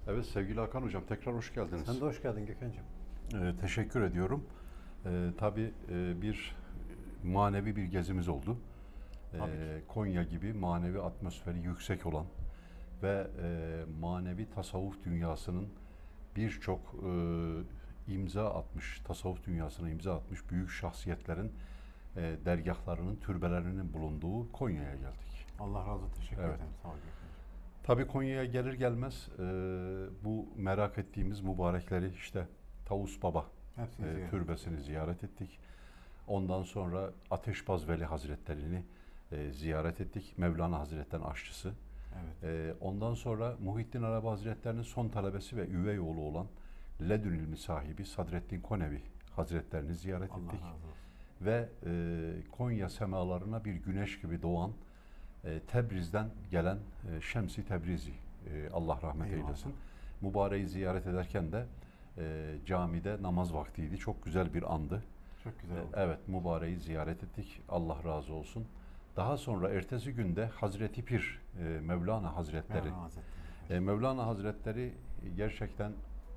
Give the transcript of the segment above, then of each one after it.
Evet sevgili Hakan Hocam tekrar hoş geldiniz. Sen de hoş geldin Gökhan'cığım. Teşekkür ediyorum. Tabii bir manevi bir gezimiz oldu. Tabii ki. Konya gibi manevi atmosferi yüksek olan ve manevi tasavvuf dünyasının birçok imza atmış, tasavvuf dünyasına imza atmış büyük şahsiyetlerin dergahlarının, türbelerinin bulunduğu Konya'ya geldik. Allah razı olsun. Teşekkür Evet. ederim. Sağ ol Gökhan'cığım. Tabii Konya'ya gelir gelmez bu merak ettiğimiz mübarekleri işte Tavus Baba Hepsini ziyaret türbesini ziyaret ettik. Ondan sonra Ateşbaz Veli Hazretlerini ziyaret ettik. Mevlana Hazretleri'nin aşçısı. Evet. Ondan sonra Muhittin Arabi Hazretleri'nin son talebesi ve üvey oğlu olan Ledün ilmi sahibi Sadreddin Konevi Hazretlerini ziyaret Allah ettik. razı olsun. Ve Konya semalarına bir güneş gibi doğan Tebriz'den gelen Şems-i Tebrizi, Allah rahmet Eyvallah. eylesin. Mübareği ziyaret ederken de camide namaz vaktiydi. Çok güzel bir andı. Çok güzel oldu. Evet, mübareği ziyaret ettik. Allah razı olsun. Daha sonra ertesi günde Hazreti Pir, Mevlana Hazretleri. Mevlana Hazretleri. Mevlana Hazretleri gerçekten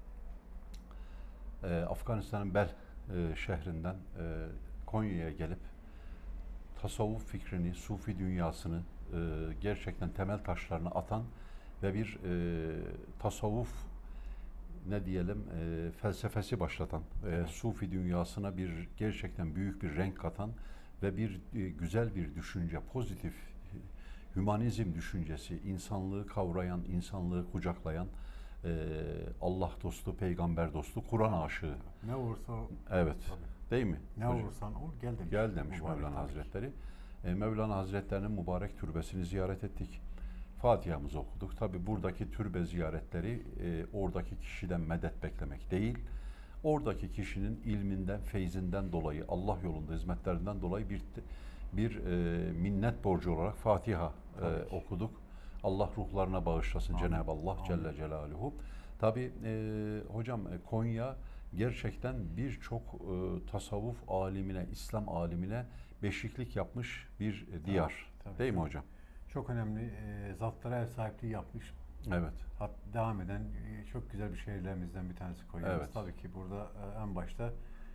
Afganistan'ın Bel şehrinden Konya'ya gelip tasavvuf fikrini, sufi dünyasını gerçekten temel taşlarını atan ve bir tasavvuf ne diyelim felsefesi başlatan, Evet. sufi dünyasına bir gerçekten büyük bir renk katan ve bir güzel bir düşünce, pozitif hümanizm düşüncesi, insanlığı kavrayan, insanlığı kucaklayan Allah dostu, peygamber dostu, Kur'an aşığı. Ne olursa Evet. tabii. Değil mi? Ne hocam? olursan ol gel demiş. Gel demiş Mübarek Mevlana tabii ki. Hazretleri. Mevlana Hazretlerinin mübarek türbesini ziyaret ettik. Fatiha'mızı okuduk. Tabi buradaki türbe ziyaretleri oradaki kişiden medet beklemek değil. Oradaki kişinin ilminden, feyzinden dolayı, Allah yolunda hizmetlerinden dolayı bir minnet borcu olarak Fatiha Tabii ki. okuduk. Allah ruhlarına bağışlasın Amin. Cenab-ı Allah Amin. Celle Celaluhu. Tabi hocam Konya gerçekten birçok tasavvuf alimine, İslam alimine beşiklik yapmış bir diyar. Tabii, Değil mi tabii. hocam? Çok önemli zatlara ev sahipliği yapmış. Evet. Devam eden çok güzel bir şehirlerimizden bir tanesi Konya'mız. Evet. Tabii ki burada en başta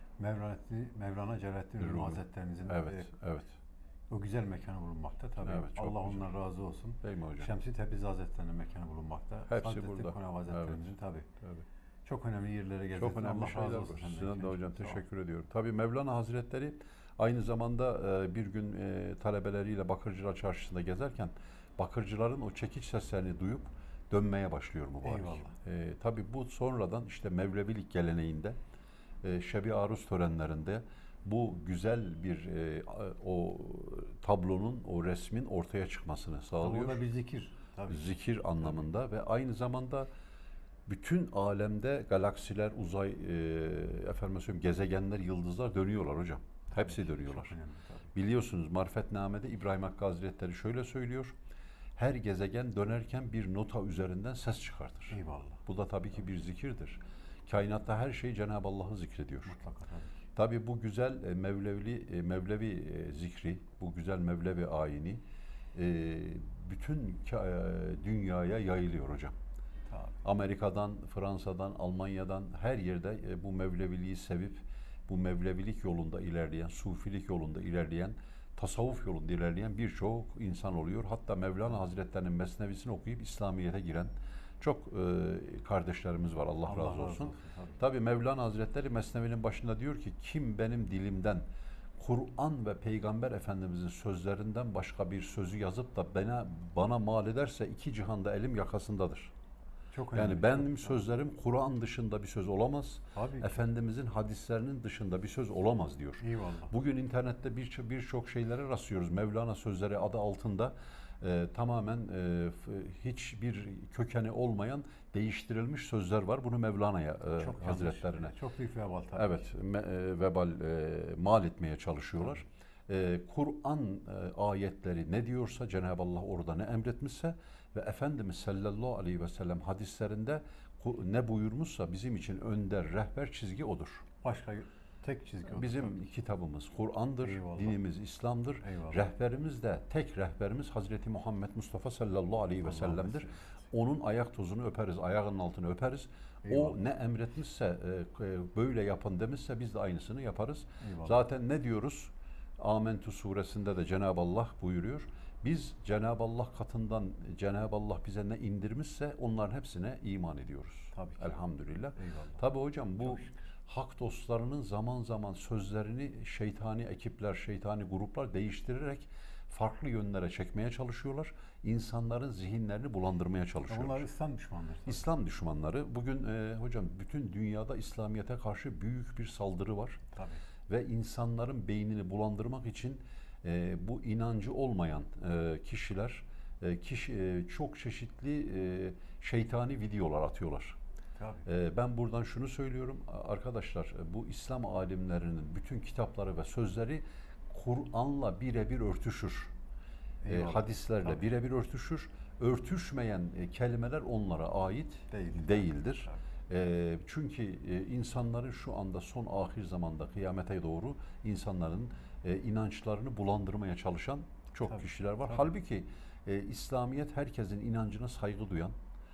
Mevlana Celaleddin Rumi Rumi. Hazretlerimizin Evet, evet. o güzel mekanı bulunmakta. Tabii Evet, çok Allah güzel. ondan razı olsun. Değil mi hocam? Şems-i Tebrizi Hazretleri'nin mekanı bulunmakta. Hepsi Sadrettin burada. Konevi Hazretlerimizin Evet. tabii. Tabii. Çok önemli yerlere gezdik. Çok önemli Allah şeyler razı var. olsun. senden Sizden de Gökhan'cığım. hocam Sağ ol. teşekkür ediyorum. Tabii Mevlana Hazretleri aynı zamanda bir gün talebeleriyle Bakırcılar Çarşısı'nda gezerken bakırcıların o çekiç seslerini duyup dönmeye başlıyor mübarek. Eyvallah. Tabii bu sonradan işte Mevlevilik geleneğinde Şebi Aruz törenlerinde bu güzel bir o tablonun, o resmin ortaya çıkmasını Tabii sağlıyor. o da bir zikir. Tabii. Zikir anlamında ve aynı zamanda bütün alemde galaksiler, uzay, efendim söyleyeyim, gezegenler, yıldızlar dönüyorlar hocam. Hepsi dönüyorlar. Çok önemli tabii. Biliyorsunuz Marifetname'de İbrahim Hakkı Hazretleri şöyle söylüyor. Her gezegen dönerken bir nota üzerinden ses çıkartır. Eyvallah. Bu da tabii ki bir zikirdir. Kainatta her şey Cenab-ı Allah'ı zikrediyor. Mutlaka tabii. Tabii bu güzel Mevlevi zikri, bu güzel Mevlevi ayini bütün dünyaya yayılıyor hocam. Tabii. Amerika'dan, Fransa'dan, Almanya'dan her yerde bu Mevleviliği sevip bu Mevlevilik yolunda ilerleyen, Sufilik yolunda ilerleyen, tasavvuf yolunda ilerleyen birçok insan oluyor. Hatta Mevlana Hazretlerinin Mesnevisini okuyup İslamiyet'e giren çok kardeşlerimiz var. Allah razı olsun. Tabii. Tabii Mevlana Hazretleri Mesnevi'nin başında diyor ki kim benim dilimden Kur'an ve Peygamber Efendimizin sözlerinden başka bir sözü yazıp da bana mal ederse iki cihanda elim yakasındadır. Çok önemli. Yani benim sözlerim Kur'an dışında bir söz olamaz. Tabii ki. Efendimizin hadislerinin dışında bir söz olamaz diyor. Eyvallah. Bugün internette birçok şeylere rastlıyoruz. Mevlana sözleri adı altında tamamen hiçbir kökeni olmayan değiştirilmiş sözler var. Bunu Mevlana'ya Çok Hazretlerine. yanlış. Çok büyük vebal tabii. Evet, vebal mal etmeye çalışıyorlar. Kur'an ayetleri ne diyorsa Cenab-ı Allah orada ne emretmişse ve Efendimiz sallallahu aleyhi ve sellem hadislerinde ne buyurmuşsa bizim için önder, rehber çizgi odur. Başka tek çizgi o. Bizim kitabımız Kur'an'dır, Eyvallah. dinimiz İslam'dır. Eyvallah. Rehberimiz de tek rehberimiz Hazreti Muhammed Mustafa sallallahu aleyhi ve Allah'a sellem'dir. emanet Onun ayak tozunu öperiz, ayağının altını öperiz. Eyvallah. O ne emretmişse, böyle yapın demişse biz de aynısını yaparız. Eyvallah. Zaten ne diyoruz? Amentu suresinde de Cenab-ı Allah buyuruyor. Biz Cenab-ı Allah katından Cenab-ı Allah bize ne indirmişse onların hepsine iman ediyoruz. Tabii ki. Elhamdülillah. Eyvallah. Tabii hocam bu Çok şükür. hak dostlarının zaman zaman sözlerini şeytani ekipler, şeytani gruplar değiştirerek farklı yönlere çekmeye çalışıyorlar. İnsanların zihinlerini bulandırmaya çalışıyorlar. Onlar İslam düşmanları. tabii. İslam düşmanları bugün hocam bütün dünyada İslamiyet'e karşı büyük bir saldırı var. Tabii. Ve insanların beynini bulandırmak için bu inancı olmayan kişiler çok çeşitli şeytani videolar atıyorlar. Tabii. Ben buradan şunu söylüyorum arkadaşlar, bu İslam alimlerinin bütün kitapları ve sözleri Kur'an'la birebir örtüşür. Eyvallah. Hadislerle Tabii. birebir örtüşür. Örtüşmeyen kelimeler onlara ait değildir. Tabii. Çünkü insanların şu anda son ahir zamanda kıyamete doğru insanların inançlarını bulandırmaya çalışan çok Tabii, kişiler var. tabii. Halbuki İslamiyet herkesin inancına saygı duyan,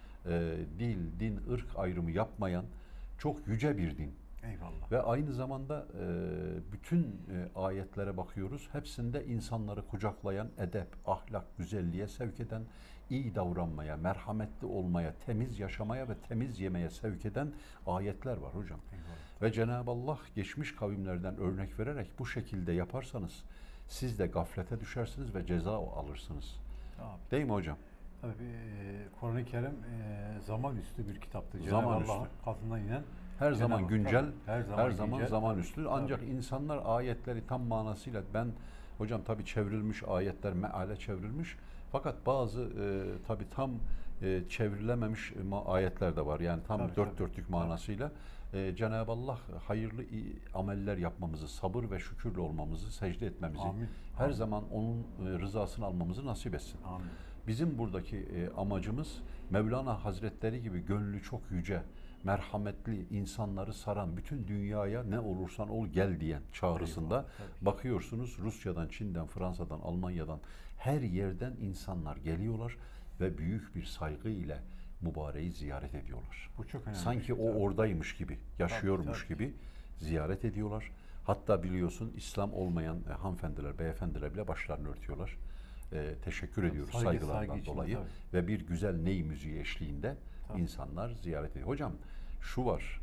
dil, din, ırk ayrımı yapmayan çok yüce bir din. Eyvallah. Ve aynı zamanda bütün ayetlere bakıyoruz. Hepsinde insanları kucaklayan, edep, ahlak, güzelliğe sevk eden, iyi davranmaya, merhametli olmaya, temiz yaşamaya ve temiz yemeye sevk eden ayetler var hocam. Eyvallah. Ve Cenab-ı Allah geçmiş kavimlerden örnek vererek bu şekilde yaparsanız siz de gaflete düşersiniz ve ceza alırsınız. Tabii. Değil mi hocam? Tabii Kur'an-ı Kerim zaman üstü bir kitaptır. Zaman Cenab-ı Allah'ın üstü. katından inen Her zaman Cenab-ı- güncel, tabii, her zaman güncel. zaman üstü. Ancak Tabii. insanlar ayetleri tam manasıyla hocam tabii çevrilmiş ayetler meale çevrilmiş. Fakat bazı tabii tam çevrilememiş ayetler de var. Yani tam Tabii, dört tabii. dörtlük manasıyla Cenab-ı Allah hayırlı ameller yapmamızı, sabır ve şükürlü olmamızı, secde etmemizi, Amin. her Amin. zaman onun rızasını almamızı nasip etsin. Amin. Bizim buradaki amacımız Mevlana Hazretleri gibi gönlü çok yüce, merhametli, insanları saran, bütün dünyaya ne olursan ol gel diyen çağrısında Eyvallah, tabii. bakıyorsunuz Rusya'dan, Çin'den, Fransa'dan, Almanya'dan her yerden insanlar geliyorlar ve büyük bir saygı ile mübareği ziyaret ediyorlar. Bu çok önemli. Sanki o Tabii. oradaymış gibi, yaşıyormuş tabii. gibi ziyaret ediyorlar. Hatta biliyorsun İslam olmayan hanımefendiler, beyefendiler bile başlarını örtüyorlar. Teşekkür ediyoruz Saygı saygılarından içinde, dolayı tabii. ve bir güzel ney müziği eşliğinde Tabii. insanlar ziyaret ediyor. Hocam şu var,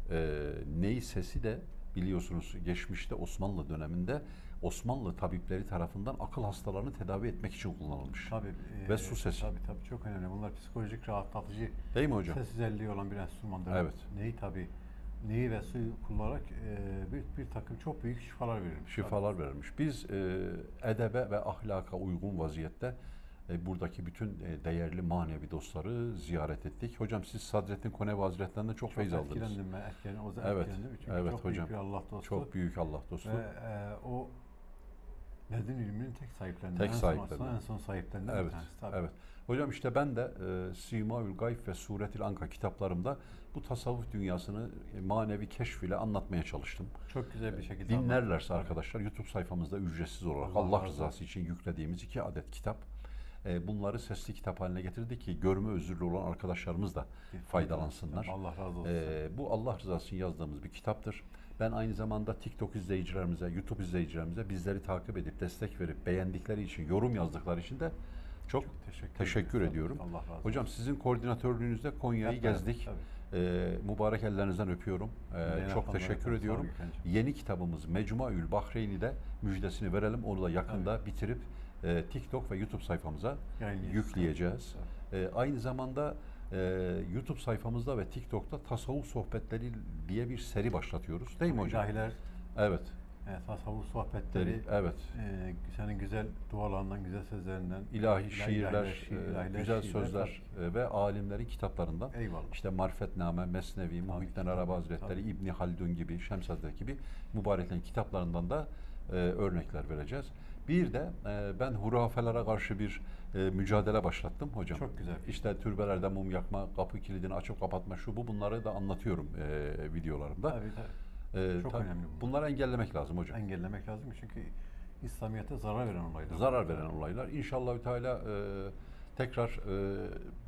ney sesi de biliyorsunuz geçmişte Osmanlı döneminde Osmanlı tabipleri tarafından akıl hastalarını tedavi etmek için kullanılmış. Tabii. Ve su sesi. Tabii çok önemli. Bunlar psikolojik rahatlatıcı Değil mi hocam? ses özelliği olan bir enstrümandır. Evet. Neyi tabii neyi ve suyu kullanarak bir takım çok büyük şifalar verilmiş. Şifalar verilmiş. Biz edebe ve ahlaka uygun vaziyette buradaki bütün değerli manevi dostları ziyaret ettik. Hocam siz Sadrettin Konevi Hazretlerinden çok feyiz aldınız. Etkilendim ben. O zaman Evet, etkilendim. Çünkü evet çok hocam. büyük bir Allah dostu. Çok büyük Allah dostu. Ve o Ledin ilminin tek sahiplerinden. Tek sahiplerinden. En son sahiplerinden bir Evet, tanesi. Tabii. evet. Hocam işte ben de Simaül Gayb ve Suretil Anka kitaplarımda bu tasavvuf dünyasını manevi keşf ile anlatmaya çalıştım. Çok güzel bir şekilde Dinlerlerse anlattın. arkadaşlar YouTube sayfamızda ücretsiz olarak Allah Allah razı rızası için yüklediğimiz 2 adet kitap. Bunları sesli kitap haline getirdik ki görme özürlü olan arkadaşlarımız da faydalansınlar. Allah razı olsun. Bu Allah rızası için yazdığımız bir kitaptır. Ben aynı zamanda TikTok izleyicilerimize, YouTube izleyicilerimize bizleri takip edip destek verip beğendikleri için, yorum yazdıkları için de çok teşekkür ederim. ediyorum. Allah razı olsun. Hocam sizin koordinatörlüğünüzde Konya'yı Hep beraber, gezdik. tabii. Mübarek ellerinizden öpüyorum. Çok teşekkür ediyorum. Yeni kitabımız Mecmuaül Bahreyni'de müjdesini verelim. Onu da yakında bitirip TikTok ve YouTube sayfamıza yükleyeceğiz. Aynı zamanda YouTube sayfamızda ve TikTok'ta tasavvuf sohbetleri diye bir seri başlatıyoruz. Değil mi hocam? İlahiler, Evet. tasavvuf sohbetleri, Evet. senin güzel dualarından, güzel sözlerinden, İlahi şiirler, ilahiler, güzel şiirler, sözler ve alimlerin kitaplarından. Eyvallah. İşte Marifetname, Mesnevi, Muhittin Arabi Hazretleri, İbni Haldun gibi, Şems Hazretleri gibi mübareklerin kitaplarından da örnekler vereceğiz. Bir de ben hurafelere karşı bir mücadele başlattım hocam. Çok güzel. İşte türbelerde mum yakma, kapı kilidini açıp kapatma, şu bu, bunları da anlatıyorum videolarımda. Tabii. Çok önemli bunlar. Bunları engellemek lazım hocam. Engellemek lazım çünkü İslamiyet'e zarar veren olaylar. Zarar veren olaylar. İnşallahü Teala tekrar bir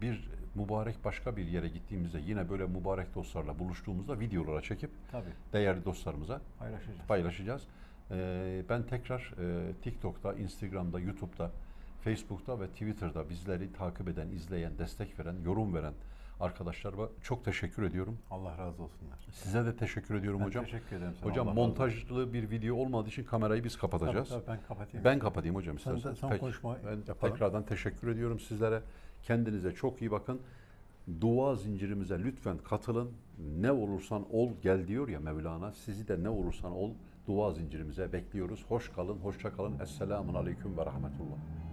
mübarek başka bir yere gittiğimizde yine böyle mübarek dostlarla buluştuğumuzda videolara çekip Tabii. değerli dostlarımıza Paylaşacağız. paylaşacağız. Ben tekrar TikTok'ta, Instagram'da, YouTube'da, Facebook'ta ve Twitter'da bizleri takip eden, izleyen, destek veren, yorum veren arkadaşlarıma çok teşekkür ediyorum. Allah razı olsunlar. Size de teşekkür ediyorum Ben hocam. teşekkür ederim sana. Hocam Allah razı olsun. montajlı bir video olmadığı için kamerayı biz kapatacağız. Tabii, ben kapatayım. Ben kapatayım hocam Sen isterseniz. son konuşma Ben yapalım. tekrardan teşekkür ediyorum sizlere. Kendinize çok iyi bakın. Dua zincirimize lütfen katılın. Ne olursan ol gel diyor ya Mevlana. Sizi de ne olursan ol dua zincirimize bekliyoruz. Hoş kalın, hoşça kalın. Esselamun aleyküm ve rahmetullah.